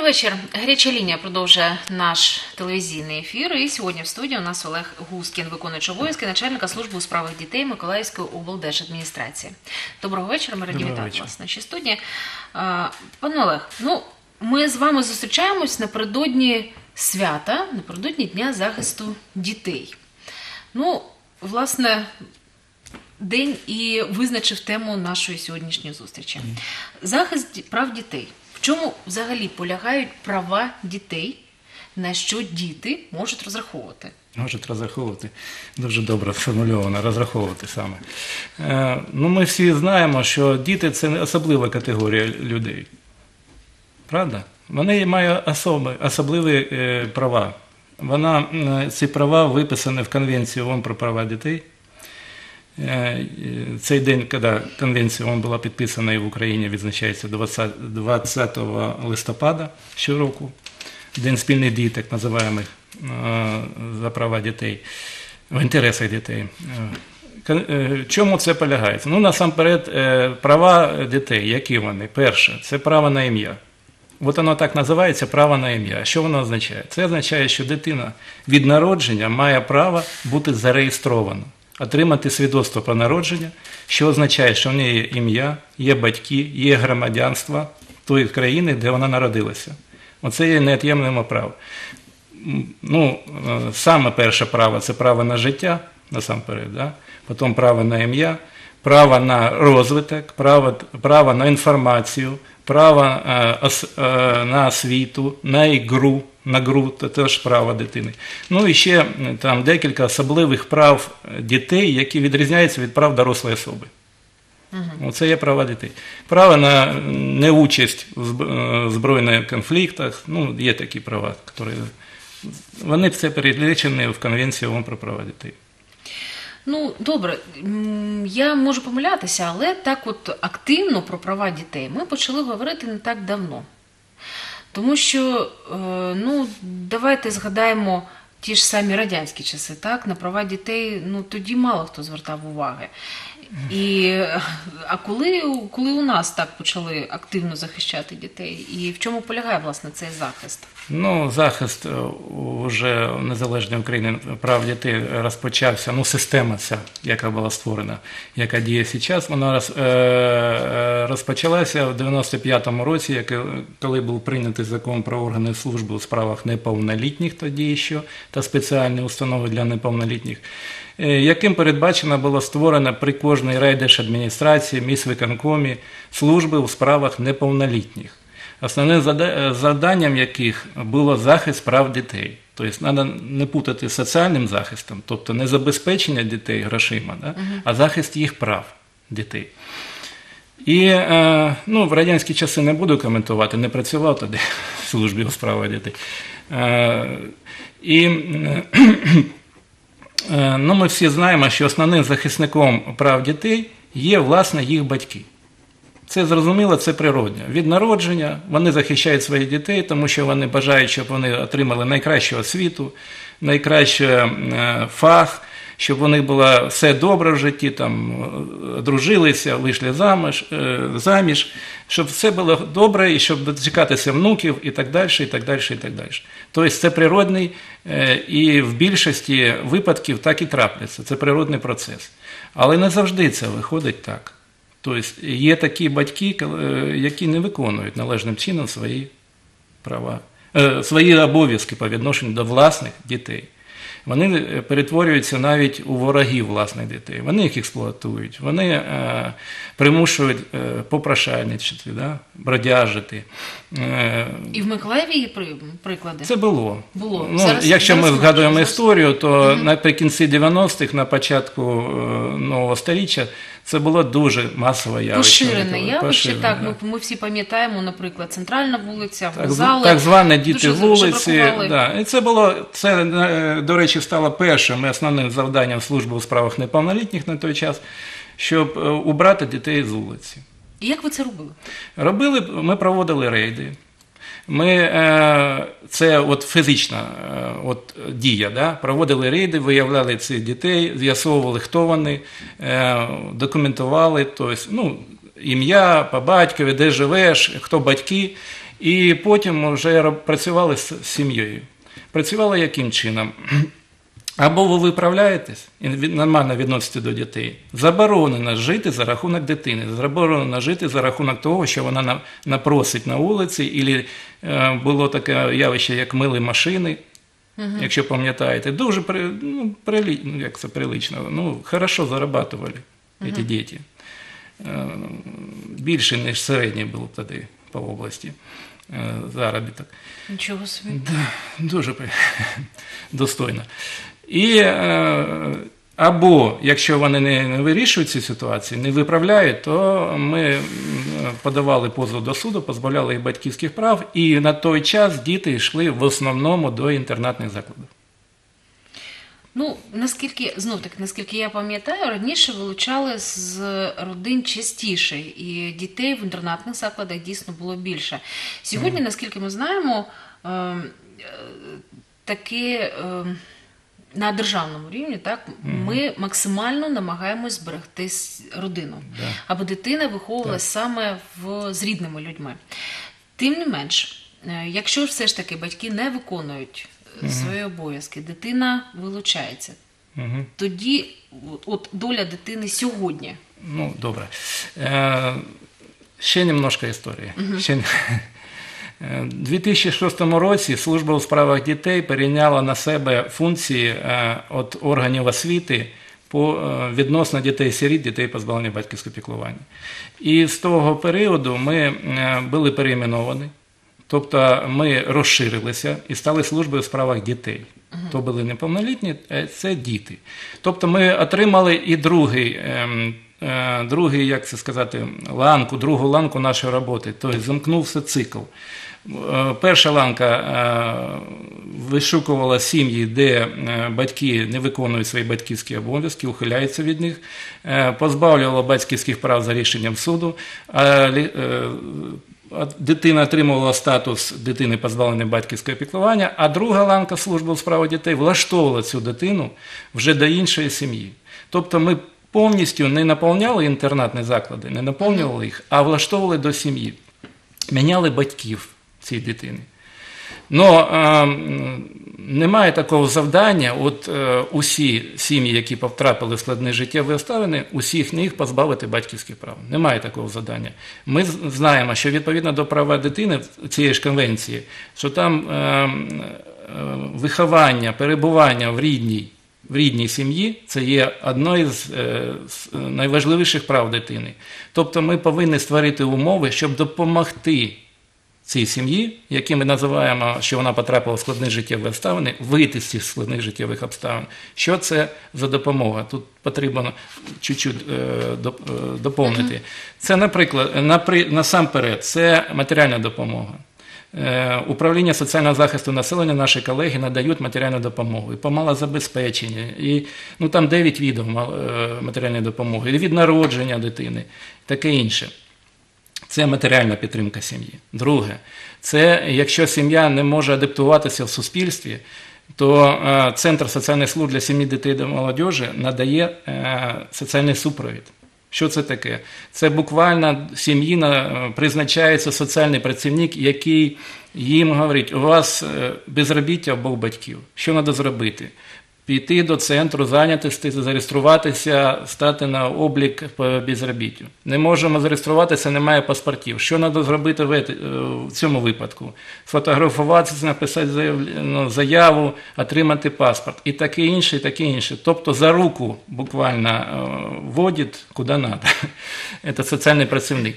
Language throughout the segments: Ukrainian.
вечір. Гаряча лінія продовжує наш телевізійний ефір. І сьогодні в студії у нас Олег Гускін, виконуючий обов'язки начальника служби у справах дітей Миколаївської облдержадміністрації. Доброго вечора, ми раді вітати вас в нашій студії. Пане Олег, ми з вами зустрічаємось напередодні свята, напередодні Дня захисту дітей. Власне, день і визначив тему нашої сьогоднішньої зустрічі. Захист прав дітей. В чому взагалі полягають права дітей, на що діти можуть розраховувати? Можуть розраховувати. Дуже добре сформульовано, розраховувати саме. Ми всі знаємо, що діти – це не особлива категорія людей. Правда? Вони мають особливі права. Ці права виписані в Конвенції ООН про права дітей. Цей день, коли Конвенція ООН була підписана і в Україні, відзначається 20 листопада щороку. День спільних дій, так називаємо, за права дітей, в інтересах дітей. Чому це полягає? Насамперед, права дітей, які вони? Перше, це право на ім'я. От воно так називається право на ім'я. Що воно означає? Це означає, що дитина від народження має право бути зареєстрована, отримати свідоцтво про народження, що означає, що в неї є ім'я, є батьки, є громадянство тої країни, де вона народилася. Оце є невід'ємне право. Саме перше право – це право на життя, насамперед, да? Потім право на ім'я, право на розвиток, право на інформацію, право на освіту, на гру, це теж право дитини. І ще там декілька особливих прав дітей, які відрізняються від прав дорослої особи. Це є права дітей. Право на неучасть в збройних конфліктах, є такі права, вони все перелічені в Конвенції ООН про права дітей. Добре, я можу помилятися, але так активно про права дітей ми почали говорити не так давно. Тому що, давайте згадаємо ті ж самі радянські часи, так? На права дітей, тоді мало хто звертав уваги. А коли у нас так почали активно захищати дітей? І в чому полягає, власне, цей захист? Захист вже в Незалежній Україні прав дітей розпочався, система ця, яка була створена, яка діє зараз, вона розпочалася в 95-му році, коли був прийнятий закон про органи служби у справах неповнолітніх тоді ще, та спеціальні установи для неповнолітніх, яким передбачено було створено при кожній райдержадміністрації, міськвиконкомі служби у справах неповнолітніх, основним завданням яких було захист прав дітей. Тобто, треба не путати з соціальним захистом, тобто не забезпечення дітей грошима, а захист їх прав дітей. І в радянські часи не буду коментувати, не працював тоді в службі у справах дітей. Ми всі знаємо, що основним захисником прав дітей є, власне, їх батьки. Це зрозуміло, це природне. Від народження вони захищають своїх дітей, тому що вони бажають, щоб вони отримали найкращу освіту, найкращий фах, щоб у них було все добре в житті, одружилися, вийшли заміж, щоб все було добре і щоб дочекатися внуків і так далі, і так далі, і так далі. Тобто це природний, і в більшості випадків так і трапляться, це природний процес. Але не завжди це виходить так. Тобто є такі батьки, які не виконують належним чином свої права, свої обов'язки по відношенню до власних дітей. Вони перетворюються навіть у ворогів власних дітей. Вони їх експлуатують, вони примушують попрошайничати, бродяжити. І в Миколаєві є приклади? Це було. Якщо ми згадуємо історію, то наприкінці 90-х, на початку нового століття, це було дуже масове явище. Поширене явище, так. Ми всі пам'ятаємо, наприклад, Центральна вулиця, вокзали. Так звані діти вулиці. І це, до речі, стало першим і основним завданням служби у справах неповнолітніх на той час, щоб убрати дітей з вулиці. І як ви це робили? Ми проводили рейди. Це фізична дія, проводили рейди, виявляли цих дітей, з'ясовували, хто вони, документували, ім'я, по батькові, де живеш, хто батьки. і потім вже працювали з сім'єю. Працювали яким чином? Або ви виправляєтесь і нормально відносите до дітей. Заборонено жити за рахунок дитини, заборонено жити за рахунок того, що вона напросить на вулиці, або було таке явище, як мили машини, якщо пам'ятаєте. Дуже як це прилично, хорошо зарабатували ці діти. Більше, ніж середній був тоді по області заробіток. Нічого собі. Да, дуже достойно. І або, якщо вони не вирішують ці ситуації, не виправляють, то ми подавали позов до суду, позбавляли їх батьківських прав, і на той час діти йшли в основному до інтернатних закладів. Наскільки я пам'ятаю, раніше вилучали з родин частіше, і дітей в інтернатних закладах дійсно було більше. Сьогодні, наскільки ми знаємо, таке на державному рівні, так, ми максимально намагаємось зберегти родину, аби дитина виховувалась саме з рідними людьми. Тим не менш, якщо все ж таки батьки не виконують свої обов'язки, дитина вилучається, тоді от доля дитини сьогодні. Ну, добре. Ще немножко історії. У 2006 році Служба у справах дітей перейняла на себе функції від органів освіти відносно дітей-сиріт, дітей позбавлення батьківського піклування. І з того періоду ми були перейменовані, тобто ми розширилися і стали службою у справах дітей. То були неповнолітні, це діти. Тобто ми отримали і другий, як це сказати, другу ланку нашої роботи, тобто замкнувся цикл. Перша ланка вишукувала сім'ї, де батьки не виконують свої батьківські обов'язки, ухиляються від них, позбавлювала батьківських прав за рішенням суду, дитина отримувала статус дитини позбавленої батьківського піклування, а друга ланка служби у справах дітей влаштовувала цю дитину вже до іншої сім'ї. Тобто ми повністю не наповняли інтернатні заклади, не наповнювали їх, а влаштовували до сім'ї. Міняли батьків цієї дитини. Немає такого завдання, усі сім'ї, які потрапили в складні життєві обставини, усіх них позбавити батьківських прав. Немає такого завдання. Ми знаємо, що відповідно до прав дитини цієї ж конвенції, що там виховання, перебування в рідній сім'ї – це є одне з найважливіших прав дитини. Тобто ми повинні створити умови, щоб допомогти цій сім'ї, які ми називаємо, що вона потрапила в складні життєві обставини, вийти з цих складних життєвих обставин. Що це за допомога? Тут потрібно чуть-чуть доповнити. Це, наприклад, насамперед, це матеріальна допомога. Управління соціального захисту населення, наші колеги надають матеріальну допомогу і по малозабезпеченню, і там 9 видів матеріальної допомоги, і від народження дитини, таке інше. Це матеріальна підтримка сім'ї. Друге, це якщо сім'я не може адаптуватися в суспільстві, то Центр соціальних служб для сім'ї, дітей та молодіжі надає соціальний супровід. Що це таке? Це буквально сім'ї призначається соціальний працівник, який їм говорить, у вас безробіття обох батьків. Що треба зробити? Піти до центру зайнятості, зареєструватися, стати на облік по безробіттю. Не можемо зареєструватися, немає паспортів. Що треба зробити в цьому випадку? Сфотографуватися, написати заяву, отримати паспорт. І таке інше, і таке інше. Тобто за руку буквально водить куди треба. Це соціальний працівник.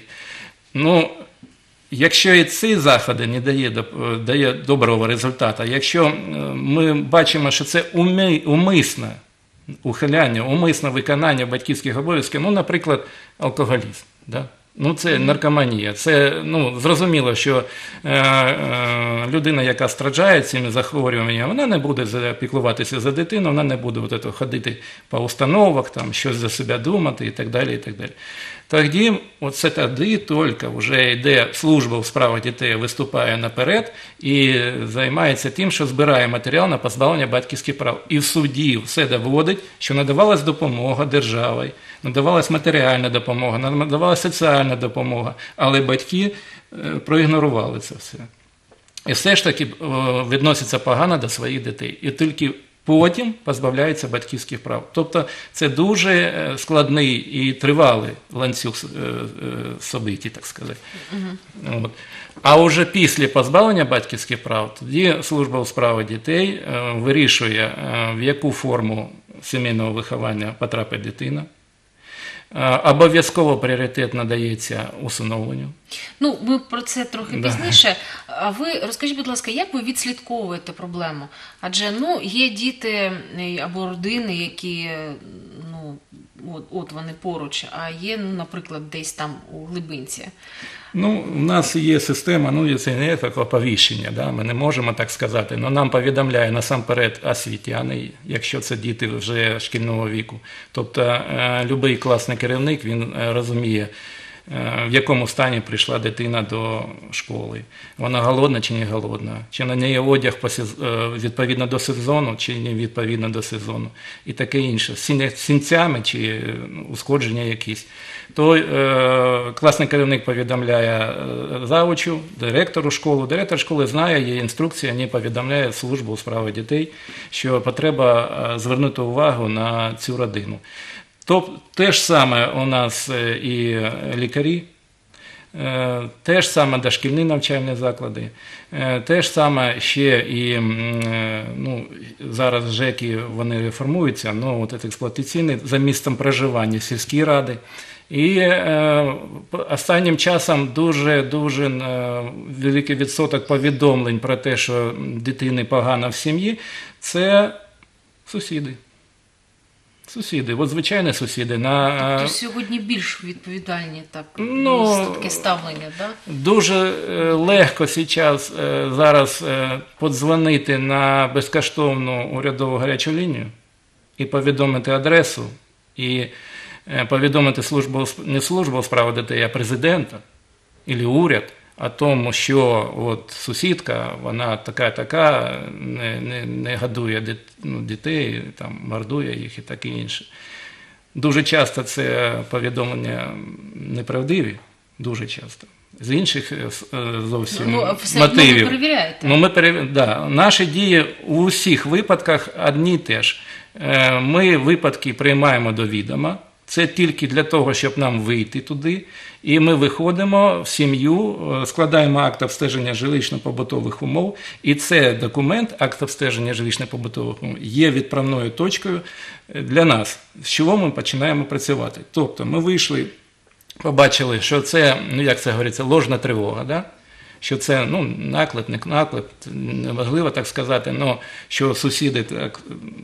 Якщо і ці заходи не дає доброго результату, якщо ми бачимо, що це умисне ухиляння, умисне виконання батьківських обов'язків, наприклад, алкоголізм, да? Це наркоманія. Це, зрозуміло, що людина, яка страждає цими захворюваннями, вона не буде піклуватися за дитину, вона не буде ходити по установах, щось за себе думати і так далі, і так далі. тоді тільки вже йде служба у справах дітей, виступає наперед і займається тим, що збирає матеріал на позбавлення батьківських прав. І в суді все доводить, що надавалась допомога державою, надавалась матеріальна допомога, надавалась соціальна допомога, але батьки проігнорували це все. І все ж таки відносяться погано до своїх дітей. І тільки потім позбавляються батьківських прав. Тобто це дуже складний і тривалий ланцюг событий, так сказати. От. А вже після позбавлення батьківських прав, тоді служба у справах дітей вирішує, в яку форму сімейного виховання потрапить дитина. Обов'язково пріоритет надається усиновленню. Ну, ми про це трохи пізніше. А ви розкажіть, будь ласка, як ви відслідковуєте проблему? Адже, є діти або родини, які, от вони поруч, а є, наприклад, десь там у глибинці. У нас є система, це не таке оповіщення, да? Ми не можемо так сказати, але нам повідомляє насамперед освітяни, якщо це діти вже шкільного віку. Тобто, будь-який класний керівник, він розуміє, в якому стані прийшла дитина до школи. Вона голодна чи не голодна, чи на неї одяг відповідно до сезону, чи не відповідно до сезону, і таке інше. З синцями чи ушкодження якісь. То класний керівник повідомляє завучу, директору школи. Директор школи знає, є інструкція, не повідомляє службу у справах дітей, що потреба звернути увагу на цю родину. Те ж саме у нас і лікарі, те ж саме дошкільні навчальні заклади, те ж саме ще і, зараз ЖЕКи, вони реформуються, експлуатаційні, за місцем проживання сільські ради. І останнім часом дуже великий відсоток повідомлень про те, що дитині погано в сім'ї, це сусіди. Сусіди, звичайні сусіди. Тобто сьогодні більш відповідальні таке ставлення, так? Дуже легко зараз подзвонити на безкоштовну урядову гарячу лінію і повідомити адресу, і повідомити не службу у справах дітей, а президента або уряд о тому, що сусідка, вона така, не годує дітей, мордує їх і таке інше. Дуже часто це повідомлення неправдиві, дуже часто. З інших зовсім мотивів. Ви перевіряєте? Наші дії у усіх випадках одні й те ж. Ми випадки приймаємо до відома. Це тільки для того, щоб нам вийти туди, і ми виходимо в сім'ю, складаємо акт обстеження жилищно-побутових умов, і цей документ, акт обстеження жилищно-побутових умов, є відправною точкою для нас, з чого ми починаємо працювати. Тобто ми вийшли, побачили, що це, як це говориться, ложна тривога, да? Що це наклеп, не наклеп, неможливо так сказати, але що сусіди так,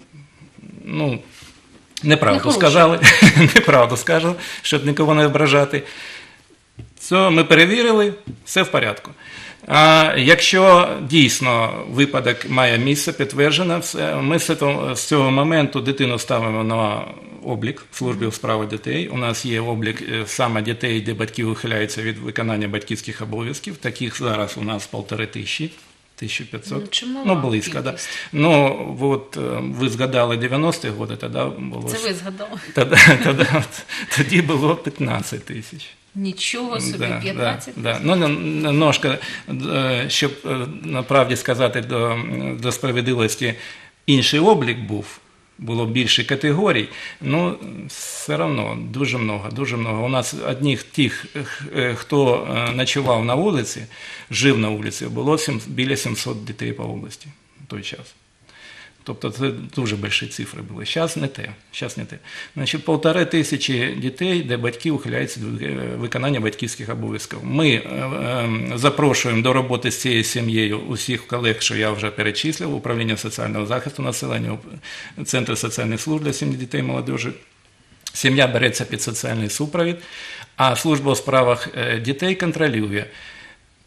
неправду сказали, щоб нікого не ображати. Це ми перевірили, все в порядку. А якщо дійсно випадок має місце, підтверджено, ми з цього моменту дитину ставимо на облік в службі у справах дітей. У нас є облік саме дітей, де батьки ухиляються від виконання батьківських обов'язків. Таких зараз у нас 1500. 1500, близько, да. Ви згадали 90-ті роки, тоді було... Це ви згадали? Тоді було 15 тисяч. Нічого собі, 15 тисяч? Немножко, щоб направді сказати до справедливості, інший облік було більше категорій, все одно дуже много. У нас одних тих, хто ночував на вулиці, жив на вулиці, було біля 700 дітей по області в той час. Тобто це дуже великі цифри були. Зараз не те. Значить, 1500 дітей, де батьки ухиляються від виконання батьківських обов'язків. Ми запрошуємо до роботи з цією сім'єю усіх колег, що я вже перечислив, Управління соціального захисту населення, Центр соціальних служб для сім'ї, дітей, молодежі. Сім'я береться під соціальний супровід, а служба у справах дітей контролює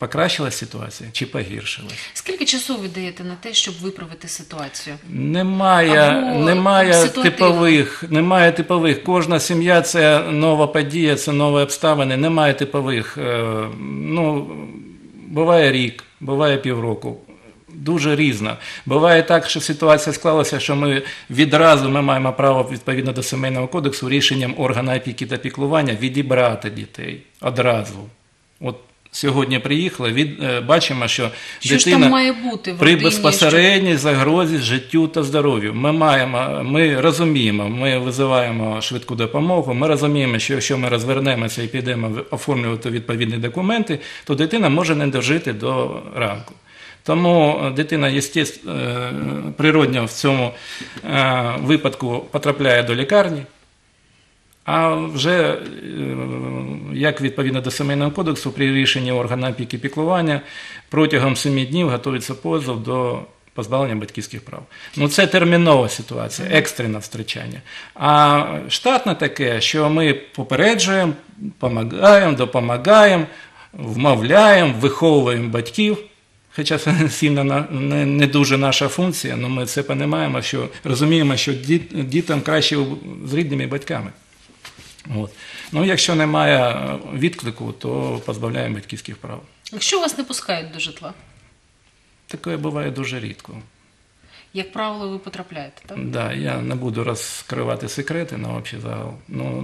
покращилась ситуація чи погіршилась. Скільки часу ви даєте на те, щоб виправити ситуацію? Немає ситуативно? немає типових. Кожна сім'я – це нова подія, це нові обставини, немає типових. Ну, буває рік, буває півроку. Дуже різно. Буває так, що ситуація склалася, що ми відразу маємо право, відповідно до Сімейного кодексу, рішенням органу опіки та піклування відібрати дітей одразу. От сьогодні приїхали, бачимо, що Що ж дитина там має бути в при родині? безпосередній загрозі життю та здоров'ю. Ми розуміємо, ми визиваємо швидку допомогу, ми розуміємо, що якщо ми розвернемося і підемо оформлювати відповідні документи, то дитина може не дожити до ранку. Тому дитина, природньо в цьому випадку потрапляє до лікарні, а вже, як відповідно до Сімейного кодексу, при рішенні органу опіки і піклування протягом 7 днів готується позов до позбавлення батьківських прав. Ну, це термінова ситуація, екстрене втручання. А штатне таке, що ми попереджуємо, допомагаємо, вмовляємо, виховуємо батьків. Хоча це сильно не дуже наша функція, але ми це розуміємо, що дітям краще з рідними батьками. От. Ну, якщо немає відклику, то позбавляємо батьківських прав. Якщо вас не пускають до житла, Таке буває дуже рідко. як правило, ви потрапляєте, так? Да, я не буду розкривати секрети на общий загал.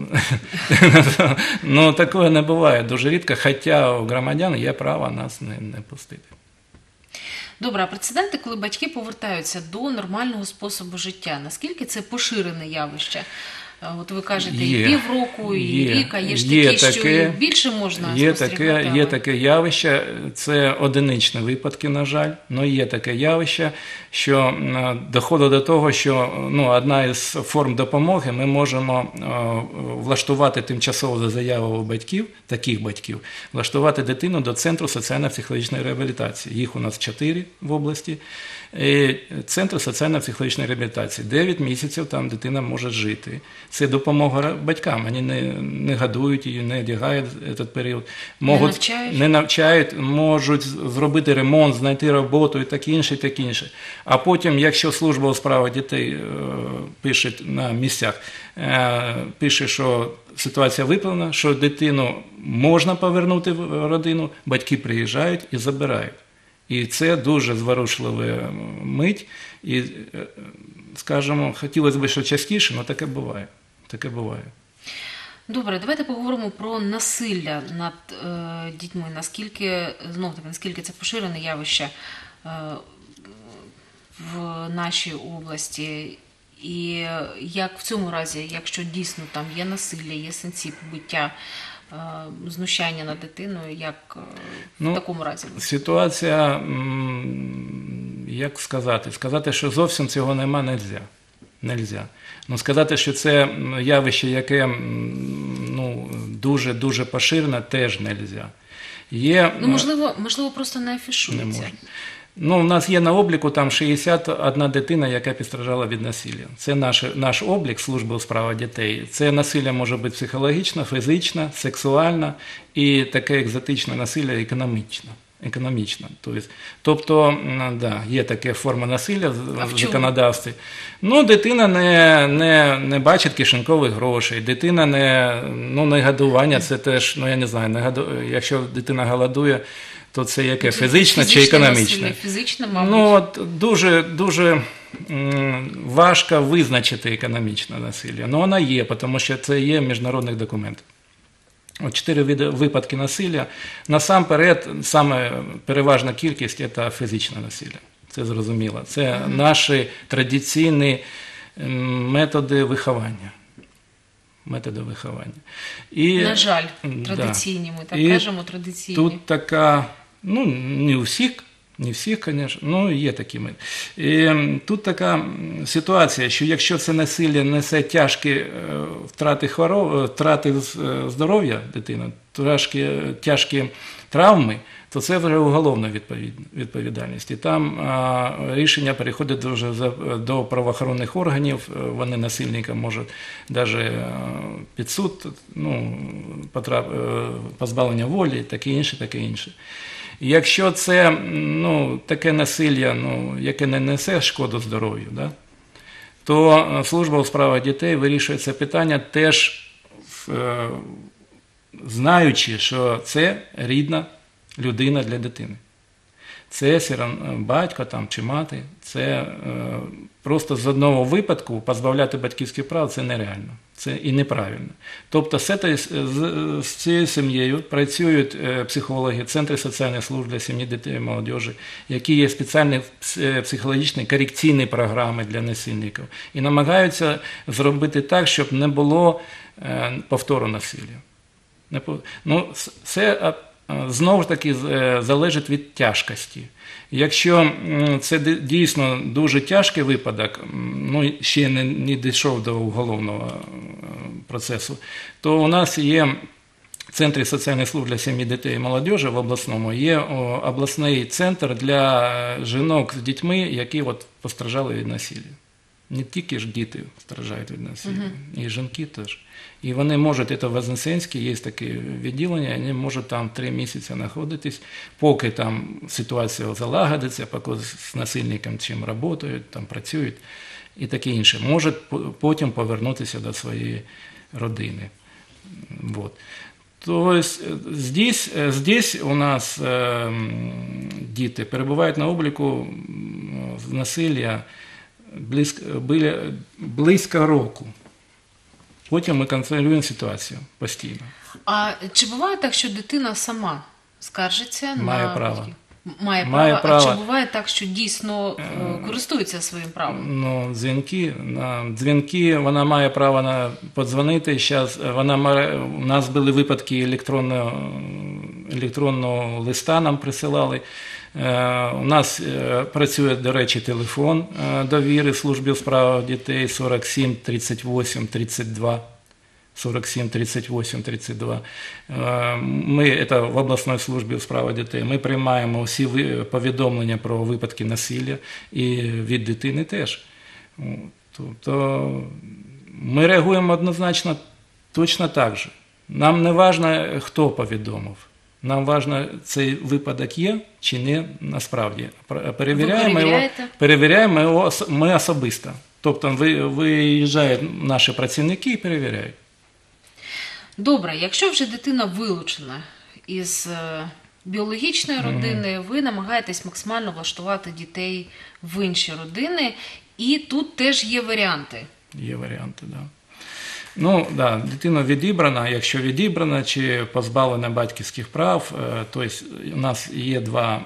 Ну, такого не буває дуже рідко, хоча у громадян є право нас не пустити. Добре, а прецеденти, коли батьки повертаються до нормального способу життя, наскільки це поширене явище? От ви кажете, і півроку, і рік, а є ж такі, що і більше можна спостерігати. Є таке явище, це одиничні випадки, на жаль, але є таке явище, що доходить до того, що одна із форм допомоги, ми можемо влаштувати тимчасово за заявою батьків, таких батьків, влаштувати дитину до Центру соціально-психологічної реабілітації. Їх у нас 4 в області. Центр соціально-психологічної реабілітації. 9 місяців там дитина може жити. Це допомога батькам. Вони не годують її, не одягають цей період. Не навчають, можуть зробити ремонт, знайти роботу і таке інше, і таке інше. А потім, якщо служба у справах дітей пише на місцях, пише, що ситуація виправлена, що дитину можна повернути в родину, батьки приїжджають і забирають. І це дуже зворушлива мить. І, скажімо, хотілося б, що частіше, але таке буває. Таке буває. Добре, давайте поговоримо про насилля над дітьми. Наскільки це поширене явище в нашій області? І як в цьому разі, якщо дійсно там є насилля, є сенсі побиття, знущання над дитиною, як в такому разі? Ситуація, як сказати? Сказати, що зовсім цього нема, нельзя. Ну, сказати, що це явище, яке дуже поширене, теж нельзя. Можливо, просто не афішується. Не можна. У нас є на обліку там 61 дитина, яка постраждала від насилля. Це наш облік служби у справах дітей. Це насилля може бути психологічне, фізичне, сексуальне і таке екзотичне насилля економічне. Тобто, є така форма насилля в законодавстві. Дитина не бачить кишенькових грошей, дитина не годування, це теж, я не знаю, якщо дитина голодує, то це яке, фізичне чи економічне? Фізичне, мабуть. Дуже важко визначити економічне насилля. Воно є, тому що це є в міжнародних документах. 4 випадки насилля. Насамперед, саме переважна кількість – це фізичне насилля. Це зрозуміло. Це наші традиційні методи виховання. На жаль, традиційні, ми так кажемо, традиційні. Тут така, не у всіх, звісно, є такі методи. І тут така ситуація, що якщо це насилля несе тяжкі втрати здоров'я дитини, тяжкі травми, то це вже уголовна відповідальність. І там рішення переходить до правоохоронних органів, вони насильника можуть навіть під суд, позбавлення волі, таке інше. Якщо це таке насилля, яке не несе шкоду здоров'ю, да, то служба у справах дітей вирішує це питання теж знаючи, що це рідна людина для дитини. Це батько чи мати, це просто з одного випадку позбавляти батьківських прав – це нереально, це і неправильно. Тобто з цією сім'єю працюють психологи, центри соціальних служб для сім'ї, дітей і молодіжі, які є спеціальні психологічні корекційні програми для насильників і намагаються зробити так, щоб не було повтору насилля. Це знову ж таки залежить від тяжкості. Якщо це дійсно дуже тяжкий випадок, ще не дійшов до уголовного процесу, то у нас є в Центрі соціальних служб для сім'ї, дітей і молодіжі в обласному, є обласний центр для жінок з дітьми, які постраждали від насилля. Не тільки ж діти страждають від насилля, і жінки теж. І вони можуть, це в Вознесенській є таке відділення, вони можуть там 3 місяці знаходитись, поки там ситуація залагодиться, поки з насильником чим працюють, там працюють і таке інше. Можуть потім повернутися до своєї родини. Вот. То здесь у нас діти перебувають на обліку з насилля близько року. Потім ми контролюємо ситуацію постійно. А чи буває так, що дитина сама скаржиться Має право. Має право. А чи буває так, що дійсно користується своїм правом? Дзвінки, вона має право подзвонити. Зараз у нас були випадки електронного листа нам присилали. У нас працює, до речі, телефон довіри службі у справах дітей 47 38 32. 47 38 32. Це в обласній службі у справах дітей. Ми приймаємо всі повідомлення про випадки насилля і від дитини теж. Тобто ми реагуємо однозначно точно так же. Нам не важливо, хто повідомив. Нам важливо, цей випадок є чи не насправді. Перевіряємо його ми особисто. Тобто виїжджають наші працівники і перевіряють. Добре, якщо вже дитина вилучена із біологічної родини, ви намагаєтесь максимально влаштувати дітей в інші родини, і тут теж є варіанти. Є варіанти, так. Дитина відібрана, якщо відібрана чи позбавлена батьківських прав, то у нас є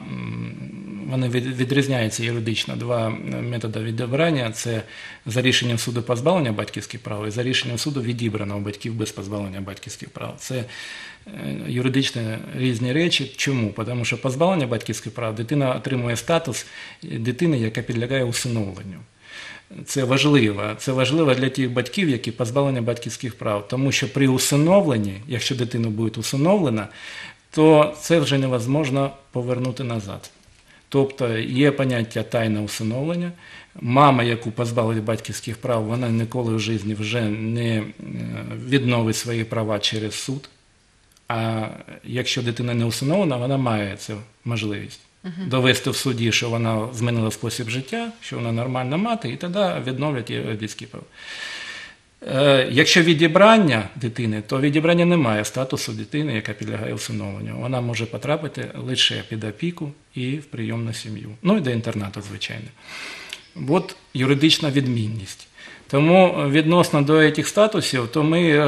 вони відрізняються юридично, 2 методи відібрання. Це за рішенням суду позбавлення батьківських прав і за рішенням суду відібрано у батьків без позбавлення батьківських прав. Це юридично різні речі. Чому? Тому що позбавлення батьківських прав дитина отримує статус дитини, яка підлягає усиновленню. Це важливо для тих батьків, які позбавлені батьківських прав, тому що при усиновленні, якщо дитина буде усиновлена, то це вже невозможно повернути назад. Тобто є поняття тайне усиновлення. Мама, яку позбавили батьківських прав, вона ніколи в житті вже не відновить свої права через суд. А якщо дитина не усиновлена, вона має цю можливість. Довести в суді, що вона змінила спосіб життя, що вона нормальна мати, і тоді відновлять її батьківські права. Якщо відібрання дитини, то відібрання немає статусу дитини, яка підлягає усиновленню. Вона може потрапити лише під опіку і в прийомну сім'ю. І до інтернату, звичайно. От юридична відмінність. Тому відносно до цих статусів, то ми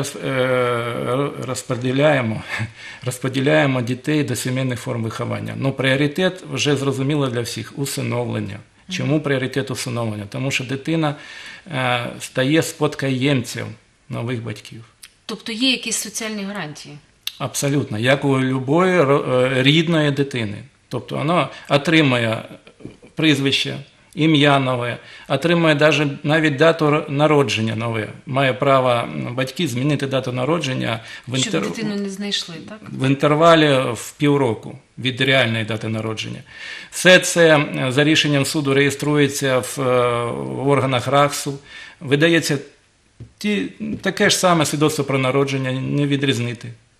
розподіляємо дітей до сімейних форм виховання. Пріоритет вже зрозуміло для всіх – усиновлення. Чому пріоритет усиновлення? Тому що дитина стає спадкоємцем нових батьків. Тобто є якісь соціальні гарантії? Абсолютно, як у будь-якої рідної дитини. Тобто вона отримує прізвище, ім'я нове, отримує навіть дату народження нове. Має право батьки змінити дату народження щоб дитину не знайшли, так? В інтервалі в півроку від реальної дати народження. Все це за рішенням суду реєструється в органах РАГСу, видається таке ж саме свідоцтво про народження, не відрізнити.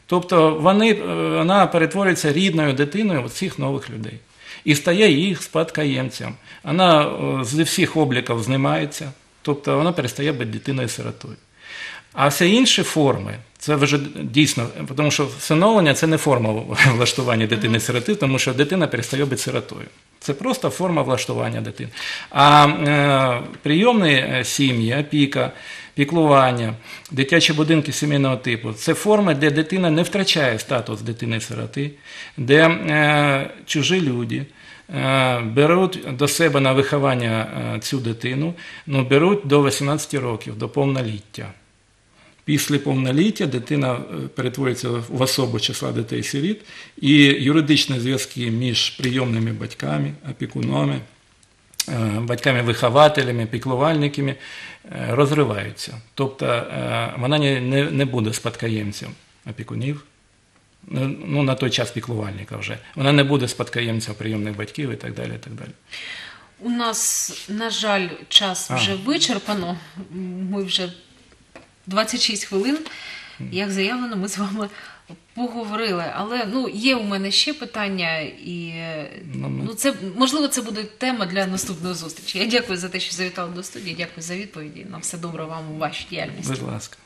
Тобто вона перетворюється рідною дитиною цих нових людей і стає їх спадкоємцем. Вона зі всіх обліків знімається, тобто вона перестає бути дитиною-сиротою. А всі інші форми, це вже дійсно, тому що всиновлення – це не форма влаштування дитини-сироти, тому що дитина перестає бути сиротою. Це просто форма влаштування дитини. А прийомні сім'ї, опіка, піклування, дитячі будинки сімейного типу – це форми, де дитина не втрачає статус дитини-сироти, де чужі люди беруть до себе на виховання цю дитину, беруть до 18 років, до повноліття. Після повноліття дитина перетворюється в особу числа дітей-сиріт, і юридичні зв'язки між прийомними батьками, опікунами, батьками-вихователями, піклувальниками розриваються. Тобто вона не буде спадкоємцем опікунів, на той час піклувальника вже. Вона не буде спадкоємцем прийомних батьків і так далі, і так далі. У нас, на жаль, час вже вичерпано. Ми вже 26 хвилин, як заявлено, ми з вами поговорили. Але є у мене ще питання, і можливо, це буде тема для наступної зустрічі. Я дякую за те, що завітали до студії, дякую за відповіді. На все добре вам у вашій діяльності. Будь ласка.